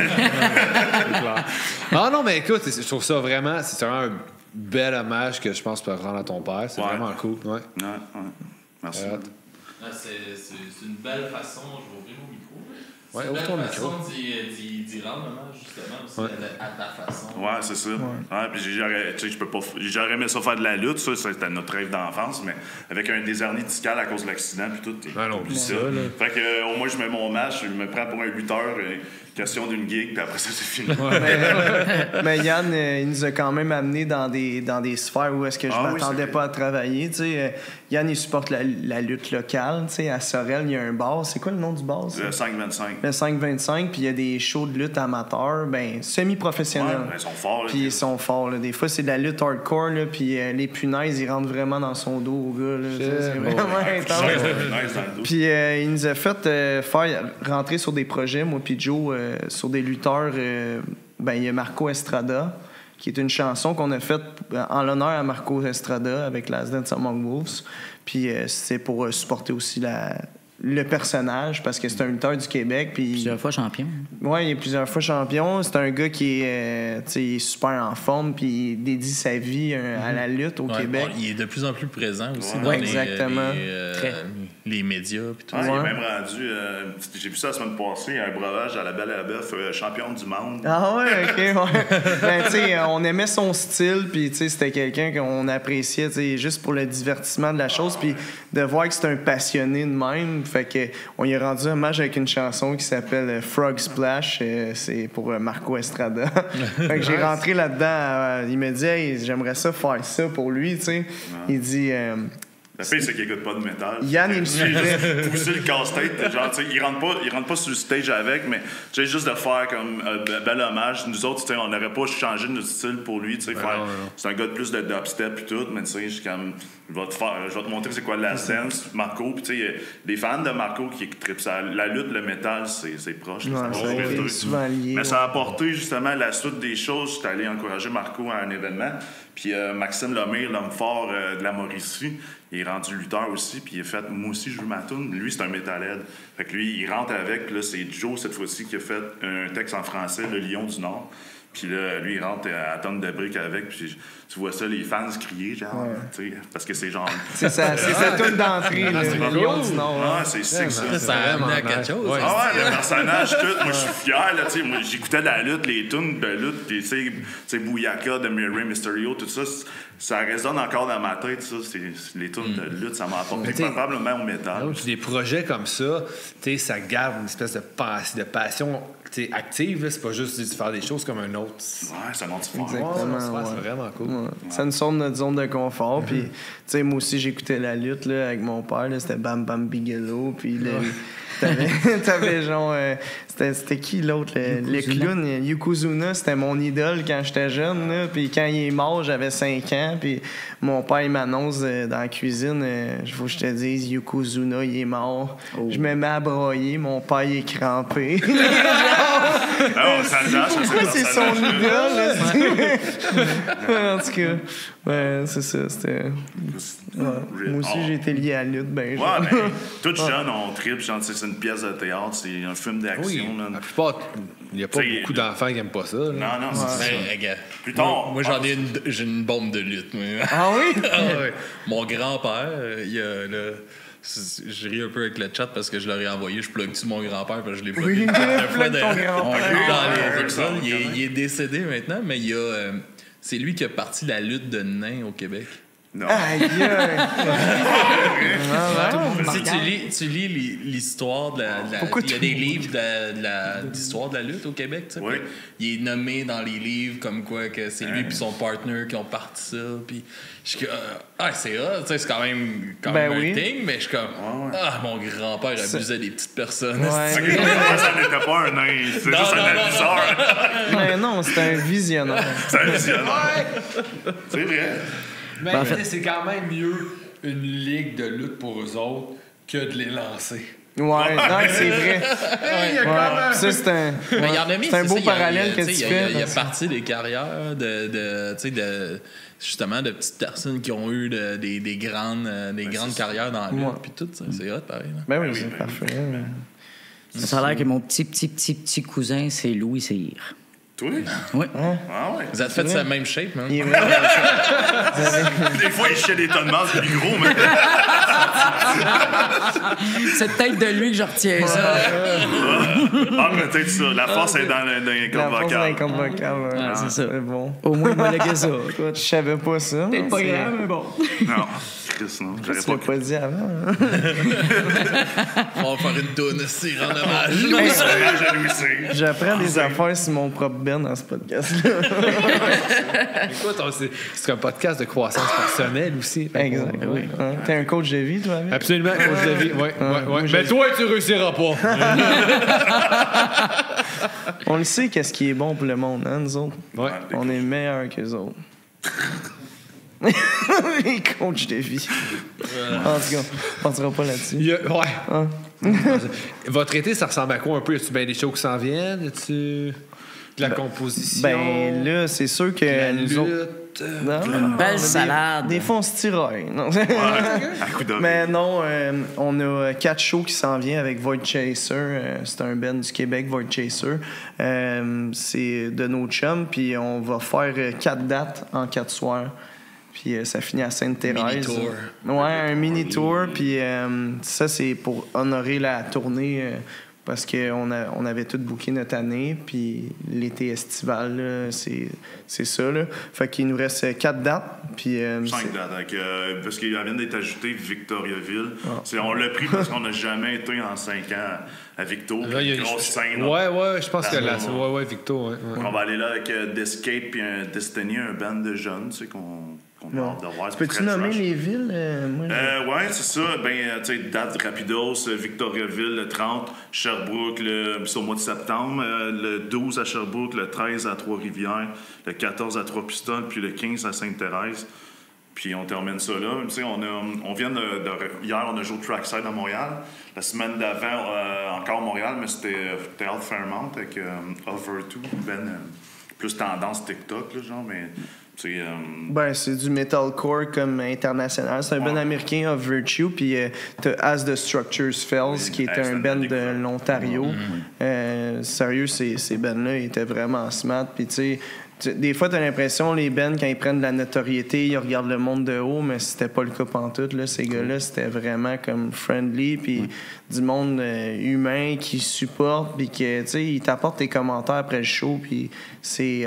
autant. Ah non, mais écoute, je trouve ça vraiment, c'est vraiment un bel hommage que je pense peut rendre à ton père. C'est vraiment cool. Ouais. Ouais. Merci. C'est une belle façon, je vais ouvrir mon micro. Ouais, c'est ouvre ton la micro. façon d'y rendre hommage, justement, aussi, Ouais. à ta façon. Ouais, c'est ça. Ouais, puis j'aurais aimé ça faire de la lutte, ça, c'était notre rêve d'enfance, mais avec un déshernie discal à cause de l'accident, puis tout. Ben non, oublie ça, ça. là. Fait que, au moins, je mets mon match, je me prends pour un lutteur, question d'une gig, puis après ça, c'est fini. Mais Yann, il nous a quand même amené dans des sphères où est-ce que je Ah oui, m'attendais c'est pas à travailler. Tu sais, Yann, il supporte la lutte locale. Tu sais, à Sorel, il y a un bar. C'est quoi le nom du bar? Ça? Le 5-25. Le 525, puis il y a des shows de lutte amateurs, ben semi-professionnels. Ouais, ben, ils sont forts. Là, Puis ils sont forts. Là. Des fois, c'est de la lutte hardcore, là, puis les punaises, ils rentrent vraiment dans son dos au gars. Là. C'est vraiment intense. Nice dans le dos. Puis il nous a fait faire rentrer sur des projets, moi puis Joe, sur des lutteurs. Ben, il y a Marco Estrada, qui est une chanson qu'on a faite en l'honneur à Marco Estrada avec Last Dance Among Wolves. Puis c'est pour supporter aussi le personnage, parce que c'est un lutteur du Québec. Puis Plusieurs fois champion. ouais, il est plusieurs fois champion. C'est un gars qui est, tu sais, il est super en forme, puis il dédie sa vie à la lutte au Ouais, Québec. bon, il est de plus en plus présent aussi Ouais. dans Ouais, exactement. les médias puis tout Ouais, ça. il est même rendu. J'ai vu ça la semaine passée, un breuvage à la Belle et la Bœuf, champion du monde. Ah ouais, ok, ouais. Ben, tu sais, on aimait son style, puis tu sais, c'était quelqu'un qu'on appréciait, tu sais, juste pour le divertissement de la chose, puis de voir que c'est un passionné de même. Fait que on y a rendu hommage avec une chanson qui s'appelle Frog Splash, c'est pour Marco Estrada. Fait que j'ai rentré là-dedans, il me dit, hey, j'aimerais ça faire ça pour lui, tu sais. Il dit. La fille, c'est qu'il écoute pas de métal. Yann, il me suivait. Pousser le casse-tête, genre, tu sais, il rentre pas sur le stage avec, mais tu sais, juste de faire comme bel hommage. Nous autres, tu sais, on n'aurait pas changé notre style pour lui, tu sais, faire. non. C'est un gars de plus de dubstep et tout, mais tu sais, je suis comme. Je vais te montrer c'est quoi la scène, Marco. Puis tu sais, il y a des fans de Marco qui trippent ça. La lutte, le métal, c'est proche. là, Ouais, c'est ça a un été truc. souvent lié. Mais ça a apporté justement la suite des choses. J'étais allé encourager Marco à un événement. Puis Maxime Lemire, l'homme fort de la Mauricie, il est rendu lutteur aussi. Puis il a fait, moi aussi, je veux ma toune. Lui, c'est un metalhead. Fait que lui, il rentre avec. Puis là, c'est Joe, cette fois-ci, qui a fait un texte en français, Le Lion du Nord. Puis là, lui, il rentre à tonne de briques avec. Puis tu vois ça, les fans crier, genre, tu sais, parce que c'est genre. C'est sa toune d'entrée, là, le Lion du Nord. Ah, c'est sick, ça. Ça a amené à Vraiment quelque chose. nice. hein. Ah ouais, le personnage, tout. Moi, je suis fier, là, tu sais. Moi, j'écoutais la lutte, les tunes de lutte, puis tu sais, Bouyaka, de Rey Mysterio, tout ça, ça résonne encore dans ma tête, ça. Les tunes de lutte, ça m'a apporté t'sais, probablement au métal. Puis des projets comme ça, tu sais, ça garde une espèce de passion tu sais, active. Là. C'est pas juste de faire des choses comme un autre. Ouais, c'est un autre sport. Exactement. C'est vraiment cool. Ouais. Ça nous sort de notre zone de confort. Puis, tu sais, moi aussi, j'écoutais la lutte là, avec mon père. Là, c'était Bam Bam Bigelow. Puis, t'avais genre. C'était qui l'autre? Le clown, Yokozuna, c'était mon idole quand j'étais jeune. Là. Puis, quand il est mort, j'avais 5 ans. Puis, mon père, il m'annonce dans la cuisine, il faut que je te dise, Yokozuna, il est mort. Je me mets à broyer. Mon père, il est crampé. Ah, ça C'est son idole. Là, en tout cas, ouais, c'est ça. C'était. Ouais. Moi aussi, j'ai été lié à la lutte. Ben, Ouais, mais tout jeune, on tripe. Genre, c'est une pièce de théâtre, c'est un film d'action. Oui, là. la plupart, il n'y a pas T'sais, beaucoup d'enfants qui n'aiment pas ça. Là. Non, c'est ça. Ben, regarde. Plus tard. Moi, j'en ai j'ai une bombe de lutte. moi. Ah oui? Ah ouais. Mon grand-père, il a je ris un peu avec le chat parce que je l'aurais envoyé. Je plug-tu mon grand-père parce que je l'ai plugué une couple de fois Plug ton grand-père. dans les épisodes. Il est décédé maintenant, mais c'est lui qui a parti la lutte de nains au Québec. Non. Aïe, aïe. Tu lis l'histoire de la Pourquoi il y a tu- des livres d'histoire de la lutte au Québec, tu sais. Oui. Puis il est nommé dans les livres comme quoi que c'est lui et son partner qui ont parti ça. Puis je suis comme c'est hot, tu sais, c'est quand même Ben un oui. thing, mais je suis comme mon grand-père abusait des petites personnes. Ouais. Ça n'était pas un nain, c'est Non, juste non, un non, abuseur. Mais non, c'est un visionnaire. C'est un visionnaire. C'est vrai. Mais Ben, en fait- c'est quand même mieux une ligue de lutte pour eux autres que de les lancer. Ouais, non, c'est vrai. Ouais. Ça, c'est un. Mais il y en a mis, C'est un beau ça, il y a- parallèle que tu sais, tu il y a- fais. Il y a parce- parti des carrières tu sais, justement de petites personnes qui ont eu des grandes carrières dans la lutte Ouais. puis tout ça. C'est hot pareil. Là. Ben oui, c'est parfait. Ça a l'air que mon petit cousin, c'est Louis Cyr. Toi? Oui. Ah ouais. Vous avez fait la même shape, man. Il est vraiment- Des fois, il chie des tonnes de masse plus gros, mais. C'est peut-être de lui que je retiens ça. Ah, peut-être ça. La force est dans les La cordes force vocales. d'un compte vocal. Ouais, c'est ça. C'est bon. Au moins, il m'a légué ça. Je savais pas ça. C'est pas grave, mais bon. Non. Chris, non. J'aurais Tu l'as pas pas dit avant. Hein? On va faire une toune, c'est rendre hommage. Hommage à Louis C. J'apprends des affaires sur mon propre Ben dans ce podcast-là. Écoute, c'est un podcast de croissance personnelle aussi. Exact. Oui. Hein? T'es un coach de vie, toi, avec? Absolument, coach de vie. Ouais. Mais toi, tu réussiras pas. On le sait, qu'est-ce qui est bon pour le monde, hein, nous autres. Ouais. On est meilleurs qu'eux autres. Les coachs de vie. En tout cas, on partira pas là-dessus. Ouais. Hein? Votre été, ça ressemble à quoi un peu? Y a-tu bien des shows qui s'en viennent? Y a-tu de la composition? Ben là, c'est sûr que la nous lutte? autres... Non, Une belle des- salade. Des fois, on se tiraille. Non. À coup d'oreille. Mais non, on a 4 shows qui s'en viennent avec Void Chaser. C'est un band du Québec, Void Chaser. C'est de nos chums. Puis on va faire 4 dates en 4 soirs. Puis ça finit à Sainte-Thérèse. Mini-tour. Ouais, un mini-tour. Puis ça, c'est pour honorer la tournée. Parce qu'on avait tout booké notre année, puis l'été estival, là, c'est ça. Là. Fait qu'il nous reste 4 dates. Puis, 5 dates. Parce qu'il vient d'être ajouté Victoriaville. On l'a pris parce qu'on n'a jamais été en 5 ans à Victo. Là, il y a Une grosse scène. Ouais, je pense que là, Ah, ouais, Victo. Ouais. On va aller là avec Descape puis un Destiny, un band de jeunes, tu sais, qu'on a hâte de voir. peux-tu nommer les villes? Moi, Ouais, c'est ça. Tu sais, date Rapidos, Victoriaville, le 30, Sherbrooke, c'est au mois de septembre, le 12 à Sherbrooke, le 13 à Trois-Rivières, le 14 à Trois-Pistoles, puis le 15 à Sainte-Thérèse. Puis on termine ça là. Tu sais, on vient hier, on a joué au Trackside à Montréal. La semaine d'avant, encore Montréal, mais c'était Théâtre Fairmount avec Over2, plus tendance TikTok, là, genre, mais... c'est du metalcore comme international. C'est un band américain, Of Virtue, puis t'as As the Structures Fells, qui est un band de l'Ontario. Sérieux, ces bands-là étaient vraiment smart. Puis tu sais, des fois, t'as l'impression, les bands, quand ils prennent de la notoriété, ils regardent le monde de haut, mais c'était pas le cas pantoute. Là. Ces gars-là, c'était vraiment comme friendly, puis du monde humain qui supporte, puis que, tu sais, ils t'apportent tes commentaires après le show, puis c'est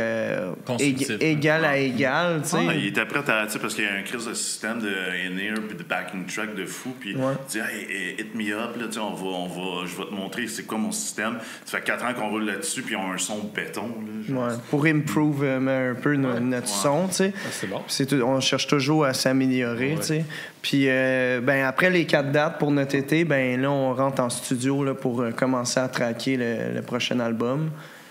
égal à égal, tu sais. Il était prêt à, tu sais, parce qu'il y a un crise de système de in-ear puis de backing track de fou, puis il dit hey, hit me up, là, tu sais, je vais te montrer c'est quoi mon système. Ça fait 4 ans qu'on roule là-dessus, puis on a un son béton. Là, pour improve un peu notre son, tu sais. C'est bon. On cherche toujours à s'améliorer, tu sais. Puis, après les 4 dates pour notre été, là, on rentre en studio là, pour commencer à tracker le prochain album.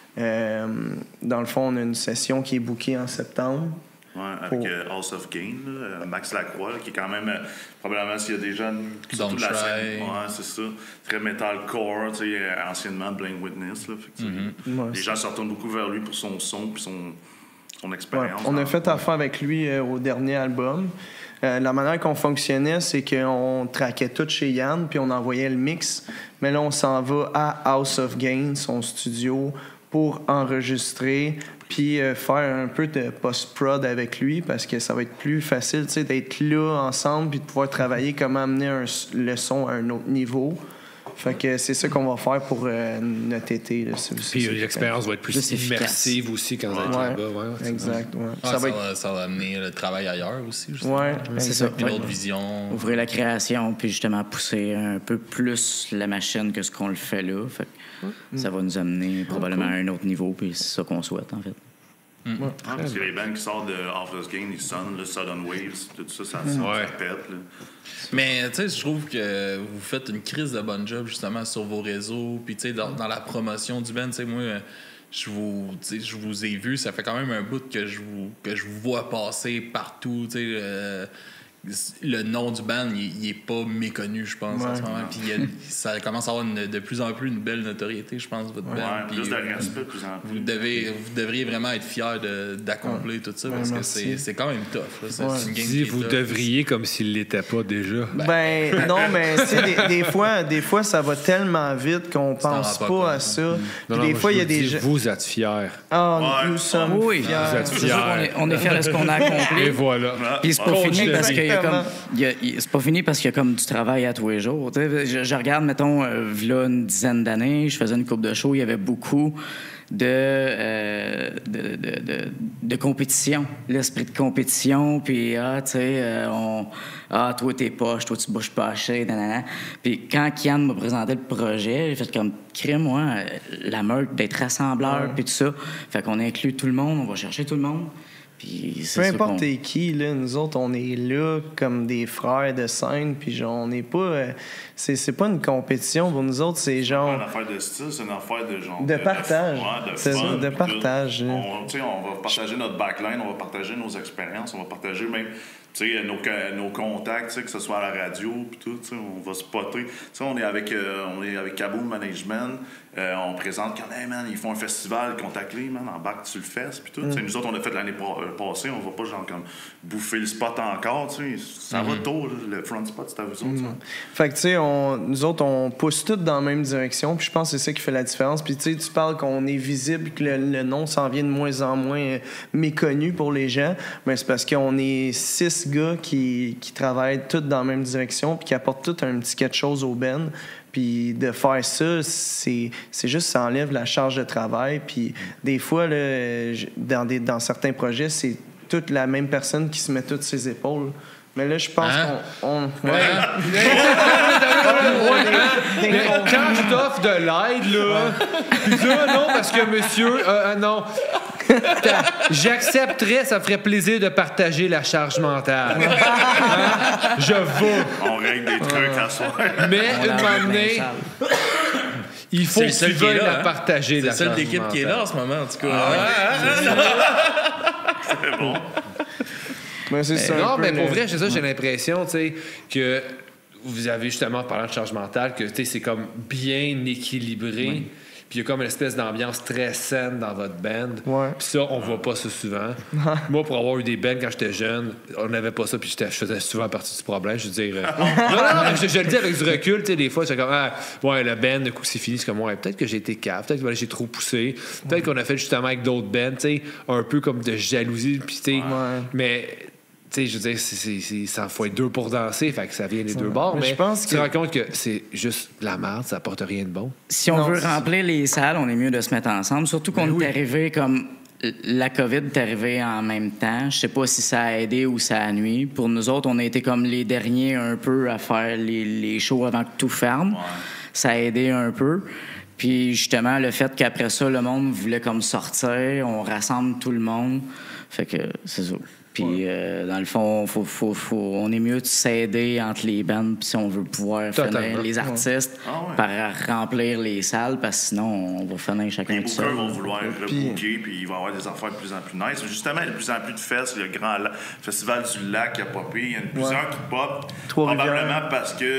Dans le fond, on a une session qui est bookée en septembre. Ouais, avec House of Gain, là, Max Lacroix, là, qui est quand même, probablement, s'il y a des jeunes qui sont de la scène. Ouais, c'est ça. Très metalcore, tu sais, anciennement Blind Witness, là, effectivement. Les gens se retournent beaucoup vers lui pour son son puis son expérience. On a fait affaire avec lui au dernier album. La manière qu'on fonctionnait, c'est qu'on traquait tout chez Yann, puis on envoyait le mix. Mais là, on s'en va à House of Gain, son studio, pour enregistrer, puis faire un peu de post-prod avec lui, parce que ça va être plus facile, tu sais, d'être là ensemble, puis de pouvoir travailler comment amener le son à un autre niveau. Fait que c'est ça qu'on va faire pour notre été. Là. Puis l'expérience va être plus immersive aussi quand vous êtes là-bas. Ouais, exact. Ouais. Ça va amener le travail ailleurs aussi. Justement. Ouais, c'est ça. Une autre vision. Ouvrir la création, puis justement pousser un peu plus la machine que ce qu'on le fait là. Fait que ça va nous amener probablement à un autre niveau, puis c'est ça qu'on souhaite, en fait. Parce que les bands qui sortent de Off the Game, ils sonnent, le Sudden Waves, tout ça, ça pète. Là. Mais tu sais, je trouve que vous faites une crise de bon job justement sur vos réseaux. Puis tu sais, dans la promotion du band, tu sais, moi, je vous ai vu, ça fait quand même un bout que je vous vois passer partout, tu sais. le nom du band, il est pas méconnu, je pense, en ce moment. Puis ça commence à avoir de plus en plus une belle notoriété, je pense, votre band. Puis plus de respect, de plus en plus. Vous devriez vraiment être fiers d'accomplir tout ça, parce que c'est quand même tough. Là. C'est une game qui est vous tough. devriez comme s'il l'était pas déjà. Ben non, mais tu sais, des fois, ça va tellement vite qu'on pense rends pas pas compte, à ça. Puis Non, des moi, fois, je il y a vous des dis, gens. vous êtes fiers. Ah, Ouais. nous sommes Oui, fiers. Vous êtes c'est sûr fiers. qu'on est fiers de ce qu'on a accompli. Et voilà. Puis c'est pas fini parce qu'il y a Comment? c'est pas fini parce qu'il y a comme du travail à tous les jours. Tu sais, je regarde, mettons, v'là une dizaine d'années, je faisais une coupe de show, il y avait beaucoup de compétition, l'esprit de compétition, puis tu sais, toi t'es poche, toi tu bouges pas assez, nanana. Puis quand Kian m'a présenté le projet, j'ai fait comme crime, moi, la meute d'être rassembleur, puis tout ça. Fait qu'on inclut tout le monde, on va chercher tout le monde. Puis c'est Peu ça importe qu'on- t'es qui, là, nous autres, on est là comme des frères de scène, puis genre, on n'est pas... c'est pas une compétition pour nous autres, c'est C'est pas genre... une affaire de style, c'est une affaire de genre. De partage. Ouais, de C'est fun, ça, de puis partage, tout. là. On va partager notre backline, on va partager nos expériences, on va partager même nos contacts, tu sais, que ce soit à la radio, puis tout, tu sais, on va spotter. Tu sais, on est avec Kaboom Management, on présente quand hey, man, ils font un festival, contacte-les, man, embarque sur le fest, puis tout. Tu sais, nous autres, on a fait l'année passée, on va pas genre comme bouffer le spot encore, tu sais, ça va tôt, là, le front spot, c'est à vous autres, ça. Fait que, tu sais, nous autres, on pousse tous dans la même direction, puis je pense que c'est ça qui fait la différence. Puis, tu sais, tu parles qu'on est visible, que le nom s'en vient de moins en moins méconnu pour les gens, mais c'est parce qu'on est 6 gars qui travaillent tous dans la même direction, puis qui apportent tous un petit quelque chose au Ben. Puis de faire ça, c'est juste, ça enlève la charge de travail. Puis des fois, là, dans certains projets, c'est toute la même personne qui se met toutes ses épaules. Mais là, je pense qu'on... Mais quand je t'offre de l'aide, là, pis ça, non, parce que monsieur, non. J'accepterais, ça me ferait plaisir de partager la charge mentale. Hein? Je vais. On règle des trucs à soi. Mais une moment donné, il faut C'est le que seul tu qui est veuilles là, la hein? partager, C'est la le seul charge d'équipe qui est là en ce moment, en tout cas. C'est bon. Mais c'est ça, un Non, peu mais pour le- vrai, c'est ça, j'ai l'impression, tu sais, que vous avez justement, parlant de charge mentale, que tu sais, c'est comme bien équilibré. Puis il y a comme une espèce d'ambiance très saine dans votre band. Ouais. Puis ça, on voit pas ça souvent. Moi, pour avoir eu des bands quand j'étais jeune, on n'avait pas ça, puis je faisais souvent partie du problème. Je veux dire. Non, mais je le dis avec du recul, tu sais, des fois, c'est comme, ouais, le band, le coup, c'est fini. C'est comme, ouais, peut-être que j'ai été cave, peut-être que j'ai trop poussé, peut-être qu'on a fait justement avec d'autres bands, tu sais, un peu comme de jalousie, puis tu sais. Mais. Tu sais, je veux dire, ça faut être deux pour danser, fait que ça vient des deux bords. Mais Mais je pense tu te que- rends compte que c'est juste de la merde, ça apporte rien de bon. Si on Non, veut c'est- remplir les salles, on est mieux de se mettre ensemble. Surtout qu'on est arrivé comme. La COVID est arrivée en même temps. Je sais pas si ça a aidé ou ça a nuit. Pour nous autres, on a été comme les derniers un peu à faire les shows avant que tout ferme. Ça a aidé un peu. Puis justement, le fait qu'après ça, le monde voulait comme sortir, on rassemble tout le monde. Fait que c'est ça. Puis dans le fond, on est mieux de s'aider entre les bandes si on veut pouvoir Totalement. finir les artistes Ah ouais. par remplir les salles, parce que sinon, on va finir chacun Les tout bookers seul. vont vouloir rebooker, puis il va y avoir des affaires de plus en plus nice. Mais justement, il y a de plus en plus de fests. Le grand festival du lac qui a popé. Il y en a plusieurs qui pop. Trois-Rivières. Probablement parce que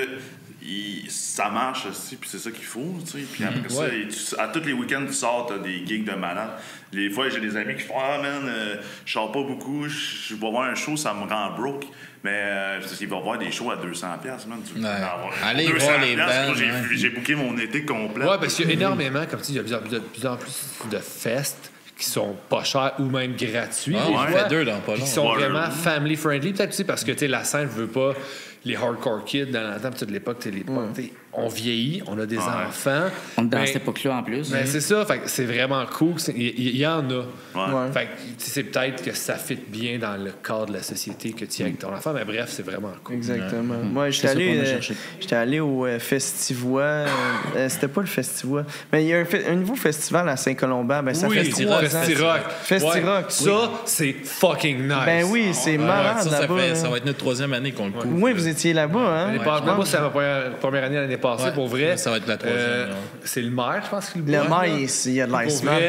ça marche aussi, puis c'est ça qu'il faut. Tu sais. Puis après ça, à tous les week-ends, tu sors, t'as des gigs de malade. Des fois, j'ai des amis qui font Ah, man, je sors pas beaucoup, je vais voir un show, ça me rend broke. Mais il va y avoir des shows à 200$, man. Tu peux en avoir. Allez Pour voir les 200$, bands, moi, ouais. j'ai booké mon été complet. Ouais, parce qu'il y a énormément, comme tu dis, il y a de plus en plus de fests qui sont pas chers ou même gratuits. Ouais, des on fois, fait deux dans pas puis long. qui sont Ouais, vraiment family friendly, peut-être aussi parce que tu sais, la scène veut pas les hardcore kids dans le temps, toute l'époque, tu sais, on vieillit, on a des enfants. On est dans mais- cette époque-là en plus. mais c'est ça, fait que c'est vraiment cool. Il y en a. Ouais. Fait que, tu sais, c'est peut-être que ça fit bien dans le cadre de la société que tu as avec ton enfant, mais bref, c'est vraiment cool. Exactement. Moi, C'est ça qu'on a cherché. j'étais allé au Festivois. C'était pas le Festivois. Mais il y a un nouveau festival à Saint-Colomban. Ben, ça fait 3 ans. Festi-Rock. Festi-Rock, Ça, c'est fucking nice. Ben oui, c'est malade ça, là-bas. ça hein. va être notre 3e année qu'on le couvre. Oui, vous étiez là-bas, hein? Moi, c'est ma première année l'année passée. Ouais, Pour vrai, ça va être la troisième, là. c'est le maire, je pense, qui Le boit, maire, là. il y a de Pour l'iceman. vrai,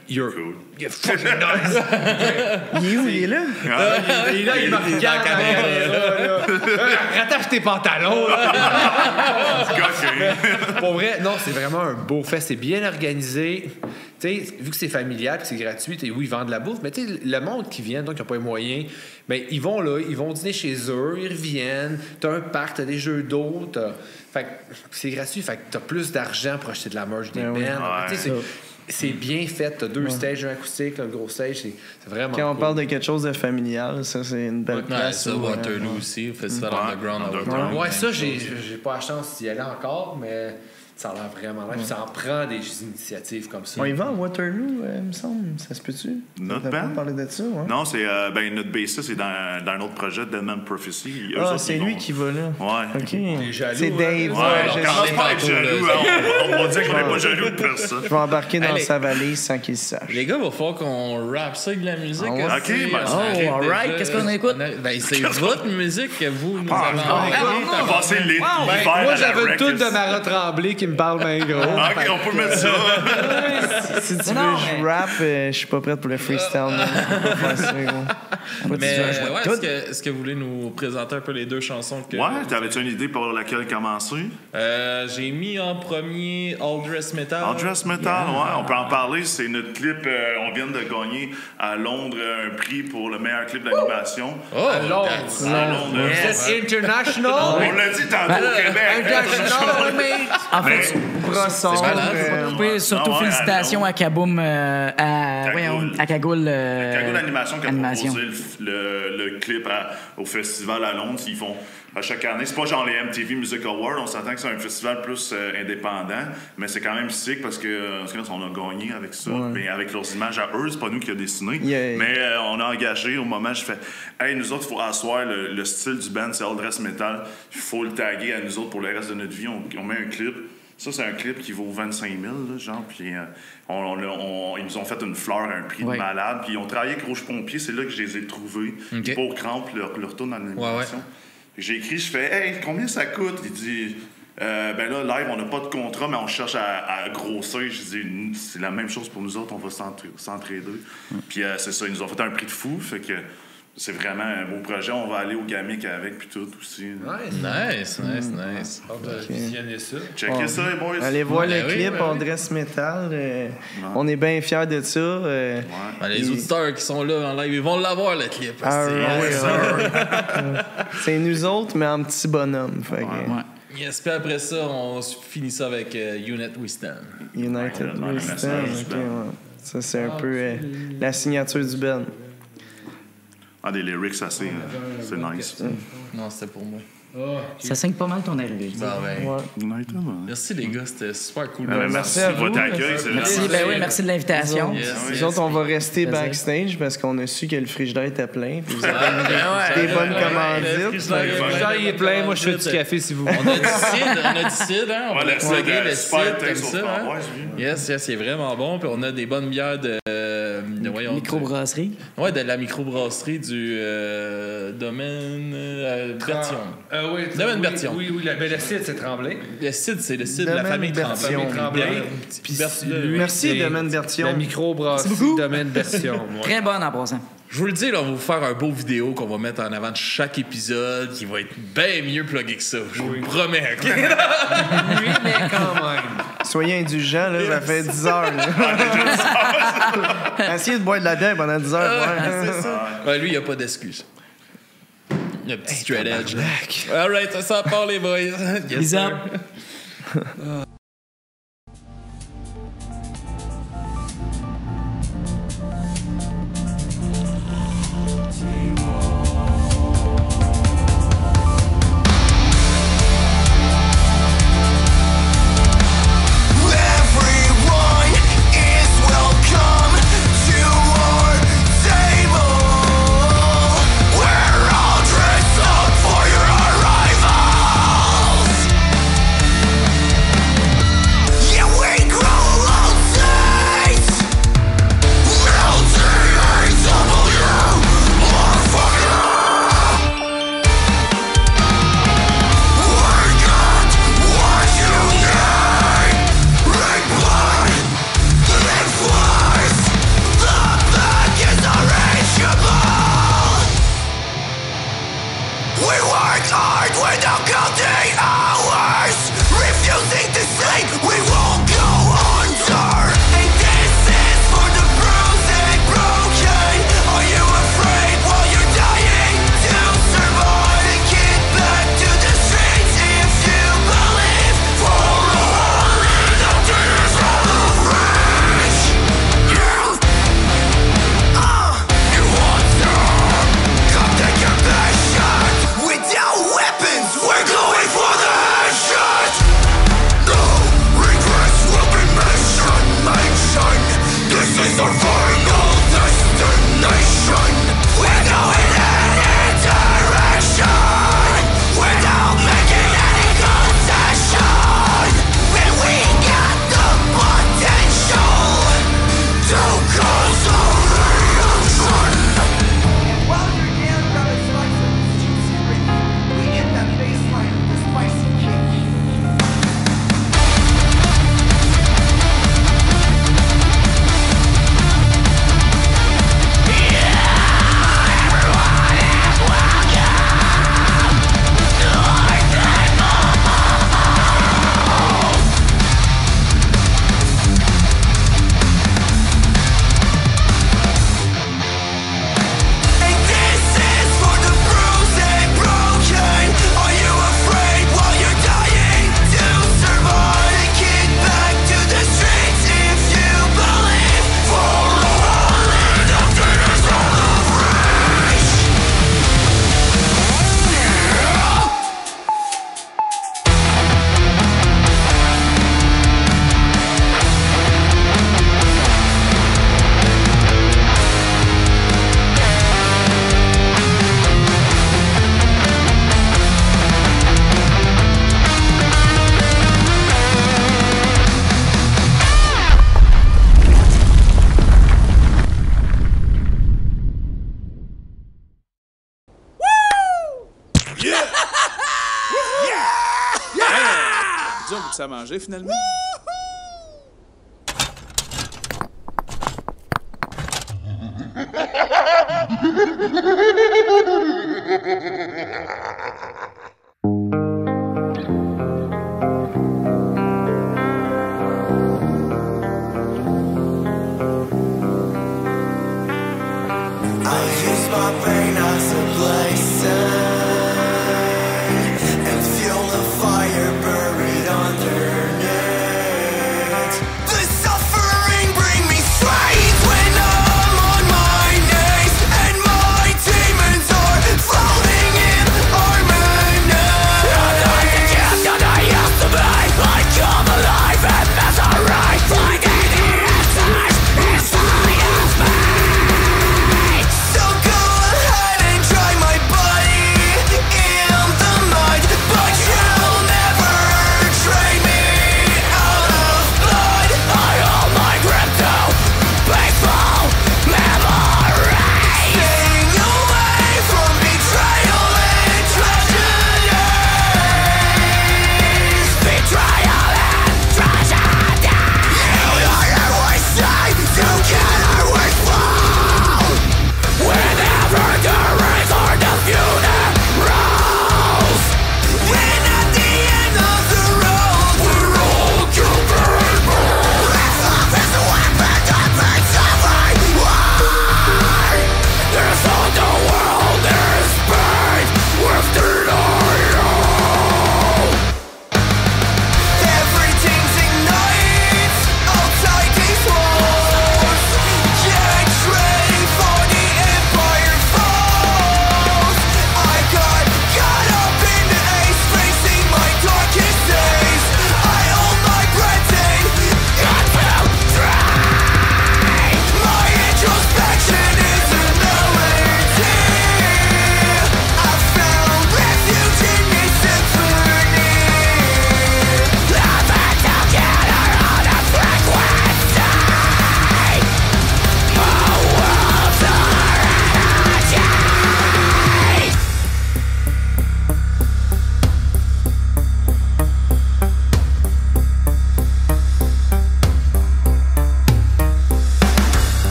You're Cool. fucking nice. Il est où? Il est là? Et là, il me regarde en caméra. Rattache tes pantalons. Là. Ok. Pour vrai, non, c'est vraiment un beau fait. C'est bien organisé. Tu sais, vu que c'est familial et c'est gratuit, oui, ils vendent de la bouffe, mais tu sais, le monde qui vient, donc qui n'a pas les moyens, ben, ils vont là, ils vont dîner chez eux, ils reviennent, t'as un parc, t'as des jeux d'eau, fait que c'est gratuit, fait que t'as plus d'argent pour acheter de la merch des bands. Tu sais, c'est bien fait, t'as 2 stages, un acoustique, un gros stage, c'est vraiment Quand on cool. parle de quelque chose de familial, ça, c'est une belle Ouais, place. ça, où, Waterloo aussi, le Festival Underground à Waterloo. Ouais, même ça, chose. j'ai pas la chance d'y aller encore, mais ça a l'air vraiment là. Puis ça en prend des initiatives comme ça. On y va à Waterloo, il me semble. Ça se peut-tu? Notre T'as pas band? parlé de ça, ouais? Non, c'est notre bassiste, c'est dans un autre projet, Deadman Prophecy. Eux Ah, autres, c'est ils lui vont- qui va là. Ouais. OK. jaloux, C'est hein? Dave. Ouais, Ouais, on je commence sais. pas à être jaloux. Hein. On va dire qu'on n'est pas jaloux de personne. Je vais embarquer dans Allez. sa valise sans qu'il le sache. Les gars, il va falloir qu'on rappe ça avec de la musique. Ah ouais? aussi. Ok, ben, On arrête all right. déjà. Qu'est-ce qu'on écoute? Ben, c'est votre musique que vous nous avez On va passer l'hiver à Moi, la j'avais une Rex. toune de Mara Tremblay qui me parle bien gros. Ok, on peut mettre ça. Si tu veux, Non, je mais- rappe, je suis pas prête pour le freestyle. non. Je peux pas faire ça, gros. Mais ouais, est-ce que vous voulez nous présenter un peu les 2 chansons que... Ouais, t'avais-tu une idée pour laquelle commencer? J'ai mis en premier All Dress Metal. All Dress Metal, ouais, on peut en parler. C'est notre clip. On vient de gagner à Londres un prix pour le meilleur clip d'animation. Oh, À Londres. that's- À Londres. C'est international. On l'a dit tantôt au Québec. International, mate. En fait, Brosson. C'est malade, oui, surtout Ah ouais, félicitations à Kaboom, Cagoule. à Cagoule. Cagoule Animation qui a Animation. proposé le clip au festival à Londres. Ils font à chaque année. C'est pas genre les MTV Music Awards. On s'entend que c'est un festival plus indépendant, mais c'est quand même sick parce que on a gagné avec ça. Mais avec leurs images à eux, c'est pas nous qui a dessiné. Yeah. Mais on a engagé au moment, je fais hey, nous autres, il faut asseoir le style du band, c'est All Dress Metal. Il faut le taguer à nous autres pour le reste de notre vie. On met un clip. Ça, c'est un clip qui vaut 25 000, là, genre. Puis ils nous ont fait une fleur à un prix Ouais. de malade. Puis ils ont travaillé avec Rouge Pompier. C'est là que je les ai trouvés. Ok. Pour Cramp, leur tourne dans l'animation. J'ai écrit, je fais « Hey, combien ça coûte? » Il dit ben là, live, on n'a pas de contrat, mais on cherche à grossir. Je dis c'est la même chose pour nous autres, on va s'entraider. Puis c'est ça, ils nous ont fait un prix de fou. Fait que c'est vraiment un beau projet. On va aller au Gamic avec, puis tout aussi. Nice. Visionner ça. Checkez ça, les boys. Allez voir Ben le oui, clip ben en oui. dress metal. On est bien fiers de ça. Ben, les auditeurs qui sont là en live, ils vont l'avoir, le clip. Ah, C'est- ouais, c'est nous autres, mais en petit bonhomme. Fait que, Ouais. Yes, puis après ça, on finit ça avec Unit We Stand. United Ouais, Western, ouais, ok, ouais. Ça, c'est un peu la signature du Ben. Ah, des lyrics assez. C'est nice. Non, c'était pour moi. Ça saigne pas mal ton arrivée. Ben, ben, Ouais. United, ouais. merci les gars, c'était super cool. merci à vous. Votre accueil, c'est Merci, vraiment- ben oui, merci de l'invitation. Yes, Nous yes. autres, on va rester Plaisir. backstage parce qu'on a su que le frigidaire était plein. Puis vous avez des bonnes commandites. Genre, il est plein. Moi, je fais du café si vous voulez. On a du cidre, hein? On Ouais, va le cidre, plugger le super cidre comme taste ça. au Hein? framboise, lui. Yes, c'est vraiment bon. Puis on a des bonnes bières de voyons, Microbrasserie. Ouais, de la microbrasserie du domaine Bertillon. Oui, Domaine Bertillon. Oui, le site, c'est Tremblay. Le cidre, c'est le cidre de la Domaine famille Bertillon. Tremblay. Tremblay. Puis Bertillon. Merci, Domaine Bertillon. La microbrasserie Domaine Bertillon. Ouais. Très bonne en passant. Je vous le dis, là, on va vous faire un beau vidéo qu'on va mettre en avant de chaque épisode qui va être bien mieux plugué que ça. Je vous le promets, OK? Oui, mais quand même. Soyez indulgents, là, ça fait 10 heures. là. Essayez de boire de la bière pendant 10 heures. ouais. Ouais, lui, il n'y a pas d'excuse. Le petit straight edge. All right, ça part, les boys. Yes, Bisous. sir. Everyone is welcome to our table. We're all dressed up for your arrivals. à manger finalement?